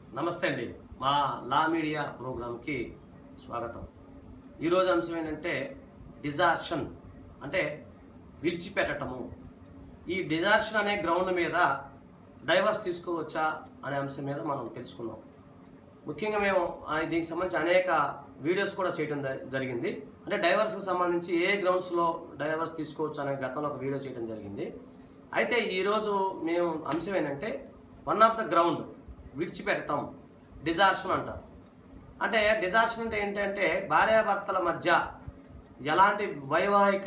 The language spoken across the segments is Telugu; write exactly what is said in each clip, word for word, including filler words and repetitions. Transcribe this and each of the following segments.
నమస్తే అండి. మా లా మీడియా ప్రోగ్రామ్కి స్వాగతం. ఈరోజు అంశం ఏంటంటే డిజార్షన్ అంటే విడిచిపెట్టటము. ఈ డిజార్షన్ అనే గ్రౌండ్ మీద డైవర్స్ తీసుకోవచ్చా అనే అంశం మీద మనం తెలుసుకున్నాం. ముఖ్యంగా మేము దీనికి సంబంధించి అనేక వీడియోస్ కూడా చేయడం జరిగింది. అంటే డైవర్స్కి సంబంధించి ఏ గ్రౌండ్స్లో డైవర్స్ తీసుకోవచ్చు అనే గతంలో ఒక వీడియో చేయడం జరిగింది. అయితే ఈరోజు మేము అంశం ఏంటంటే వన్ ఆఫ్ ద గ్రౌండ్ విడిచిపెట్టడం డిజార్షన్ అంటారు. అంటే డిజార్షన్ అంటే ఏంటంటే భార్యాభర్తల మధ్య ఎలాంటి వైవాహిక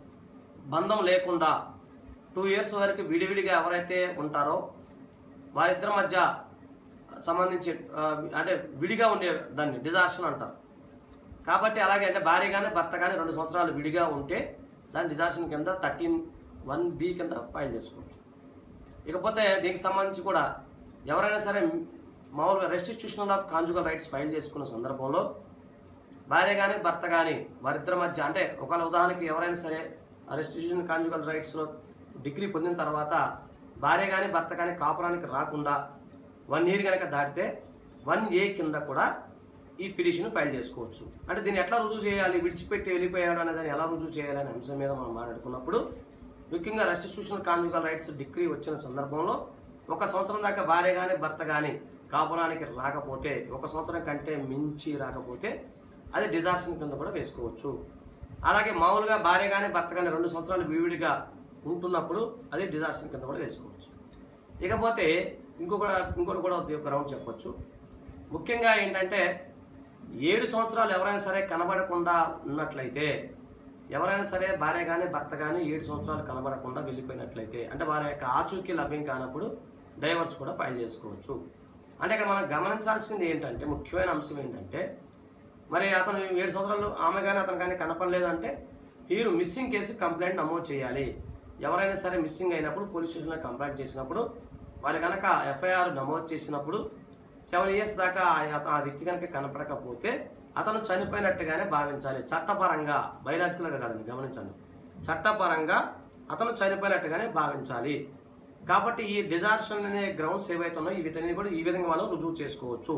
బంధం లేకుండా టూ ఇయర్స్ వరకు విడివిడిగా ఎవరైతే ఉంటారో వారిద్దరి మధ్య సంబంధించి అంటే విడిగా ఉండే దాన్ని డిజార్షన్ అంటారు. కాబట్టి అలాగే అంటే భార్య కానీ భర్త కానీ రెండు సంవత్సరాలు విడిగా ఉంటే దాన్ని డిజార్షన్ కింద థర్టీన్ వన్ బి కింద ఫైల్ చేసుకోవచ్చు. ఇకపోతే దీనికి సంబంధించి కూడా ఎవరైనా సరే మామూలుగా restitution of conjugal rights file చేసుకున్న సందర్భంలో భార్య కానీ భర్త కానీ వారిద్దరి మధ్య అంటే ఒకవేళ ఉదాహరణకి ఎవరైనా సరే రెస్టిట్యూషన్ కాంజుగల్ రైట్స్లో డిగ్రీ పొందిన తర్వాత భార్య కానీ భర్త కానీ కాపురానికి రాకుండా వన్ ఇయర్ కనుక దాటితే వన్ ఏ కింద కూడా ఈ పిటిషన్ ఫైల్ చేసుకోవచ్చు. అంటే దీన్ని ఎట్లా రుజువు చేయాలి, విడిచిపెట్టి వెళ్ళిపోయాడు అనే దాన్ని ఎలా రుజువు చేయాలి అనే అంశం మీద మనం మాట్లాడుకున్నప్పుడు ముఖ్యంగా రెస్టిట్యూషన్ కాంజుగల్ రైట్స్ డిగ్రీ వచ్చిన సందర్భంలో ఒక సంవత్సరం దాకా భార్య కానీ భర్త కానీ కాపురానికి రాకపోతే, ఒక సంవత్సరం కంటే మించి రాకపోతే అది డిజార్షన్ కింద కూడా వేసుకోవచ్చు. అలాగే మామూలుగా భార్య కానీ భర్త కానీ రెండు సంవత్సరాలు విడివిడిగా ఉంటున్నప్పుడు అది డిజార్షన్ కింద కూడా వేసుకోవచ్చు. ఇకపోతే ఇంకొక ఇంకోటి కూడా ఒక రౌండ్ చెప్పొచ్చు. ముఖ్యంగా ఏంటంటే ఏడు సంవత్సరాలు ఎవరైనా సరే కనబడకుండా ఉన్నట్లయితే, ఎవరైనా సరే భార్య కానీ భర్త కానీ ఏడు సంవత్సరాలు కనబడకుండా వెళ్ళిపోయినట్లయితే అంటే వారి యొక్క ఆచూకీ లభ్యం కానప్పుడు డైవర్స్ కూడా ఫైల్ చేసుకోవచ్చు. అంటే ఇక్కడ మనం గమనించాల్సింది ఏంటంటే ముఖ్యమైన అంశం ఏంటంటే మరి అతను ఏడు సంవత్సరాలు ఆమె కానీ అతను కానీ కనపడలేదు అంటే మీరు మిస్సింగ్ కేసు కంప్లైంట్ నమోదు చేయాలి. ఎవరైనా సరే మిస్సింగ్ అయినప్పుడు పోలీస్ స్టేషన్లో కంప్లైంట్ చేసినప్పుడు వారు కనుక ఎఫ్ఐఆర్ నమోదు చేసినప్పుడు సెవెన్ ఇయర్స్ దాకా ఆ వ్యక్తి కనుక కనపడకపోతే అతను చనిపోయినట్టుగానే భావించాలి. చట్టపరంగా, బయలాజికల్గా కాదండి, గమనించండి, చట్టపరంగా అతను చనిపోయినట్టుగానే భావించాలి. కాబట్టి ఈ డిజార్షన్ అనే గ్రౌండ్స్ ఏవైతే ఉన్నాయో వీటిని కూడా ఈ విధంగా మనం రుజువు చేసుకోవచ్చు.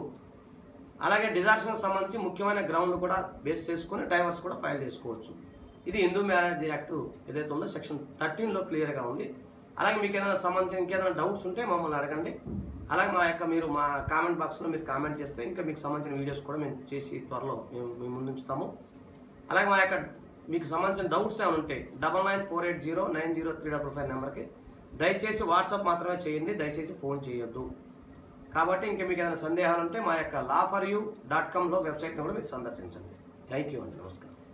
అలాగే డిజార్షన్కి సంబంధించి ముఖ్యమైన గ్రౌండ్ కూడా బేస్ చేసుకుని డైవర్స్ కూడా ఫైల్ చేసుకోవచ్చు. ఇది హిందూ మ్యారేజ్ యాక్ట్ ఏదైతే ఉందో సెక్షన్ థర్టీన్లో క్లియర్గా ఉంది. అలాగే మీకు ఏదైనా సంబంధించి ఇంకేదైనా డౌట్స్ ఉంటే మమ్మల్ని అడగండి. అలాగే మా యొక్క మీరు మా కామెంట్ బాక్స్లో మీరు కామెంట్ చేస్తే ఇంకా మీకు సంబంధించిన వీడియోస్ కూడా మేము చేసి త్వరలో మేము మేము ముందుంచుతాము. అలాగే మా యొక్క మీకు సంబంధించిన డౌట్స్ ఏమైనా ఉంటే double nine four eight zero nine zero three double five నెంబర్కి దయచేసి వాట్సాప్ మాత్రమే చేయండి, దయచేసి ఫోన్ చేయొద్దు. కాబట్టి ఇంకా మీకు ఏదైనా సందేహాలు ఉంటే మా యొక్క లా ఫర్ యూ డాట్ కామ్లో వెబ్సైట్ని కూడా మీరు సందర్శించండి. థ్యాంక్ యూ అండి. నమస్కారం.